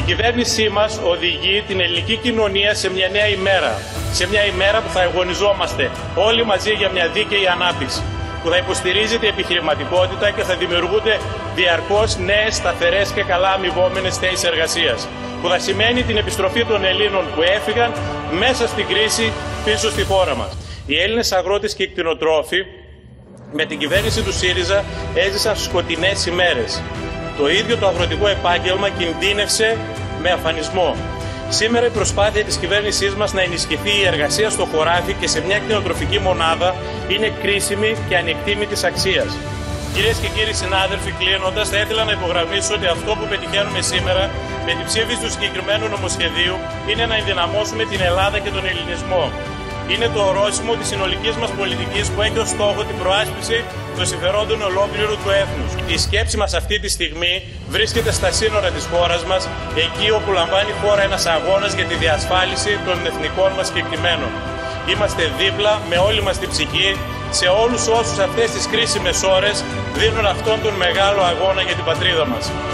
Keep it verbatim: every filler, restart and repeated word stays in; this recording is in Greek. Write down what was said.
κυβέρνησή μας οδηγεί την ελληνική κοινωνία σε μια νέα ημέρα. Σε μια ημέρα που θα αγωνιζόμαστε όλοι μαζί για μια δίκαιη ανάπτυξη, που θα υποστηρίζεται η επιχειρηματικότητα και θα δημιουργούνται διαρκώς νέες, σταθερές και καλά αμοιβόμενες θέσεις εργασίας, που θα σημαίνει την επιστροφή των Ελλήνων που έφυγαν μέσα στην κρίση πίσω στη χώρα μας. Οι Έλληνες αγρότες και οι κτηνοτρόφοι με την κυβέρνηση του ΣΥΡΙΖΑ έζησαν σκοτεινές ημέρες. Το ίδιο το αγροτικό επάγγελμα κινδύνευσε με αφανισμό. Σήμερα η προσπάθεια της κυβέρνησής μας να ενισχυθεί η εργασία στο χωράφι και σε μια κτηνοτροφική μονάδα είναι κρίσιμη και ανεκτήμητης αξίας. Κυρίες και κύριοι συνάδελφοι, κλείνοντας, θα ήθελα να υπογραμμίσω ότι αυτό που πετυχαίνουμε σήμερα με την ψήφιση του συγκεκριμένου νομοσχεδίου είναι να ενδυναμώσουμε την Ελλάδα και τον ελληνισμό. Είναι το ορόσημο της συνολικής μας πολιτικής που έχει ως στόχο την προάσπιση των συμφερόντων ολόκληρου του έθνους. Η σκέψη μας αυτή τη στιγμή βρίσκεται στα σύνορα της χώρας μας, εκεί όπου λαμβάνει η χώρα ένας αγώνας για τη διασφάλιση των εθνικών μας κεκτημένων. Είμαστε δίπλα με όλη μας την ψυχή σε όλους όσους αυτές τις κρίσιμες ώρες δίνουν αυτόν τον μεγάλο αγώνα για την πατρίδα μας.